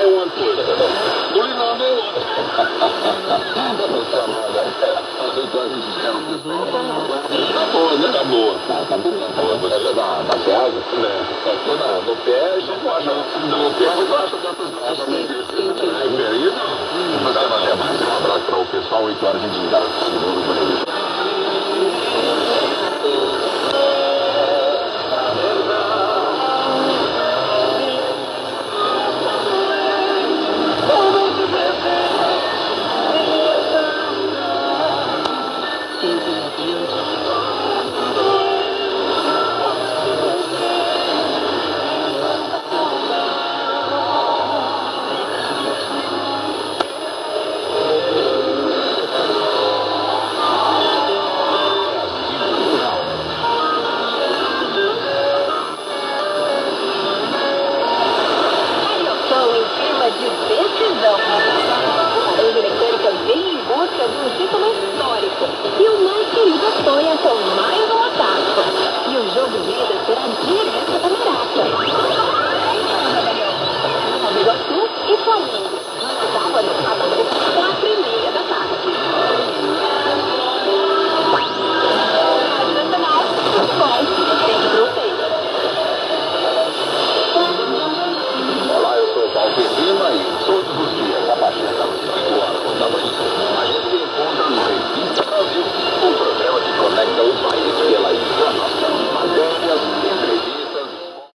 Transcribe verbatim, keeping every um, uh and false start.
é uma coisa. Culinária é outra. Tá boa, né? Tá boa. Tá, tá boa. Tá boa. Você é da, da Seasa? Né? Aqui na, no pé, a gente acha. No pé, mas eu acho dessas. É, aí não. Mas é mais. Um abraço para o pessoal, oito horas a gente ligar.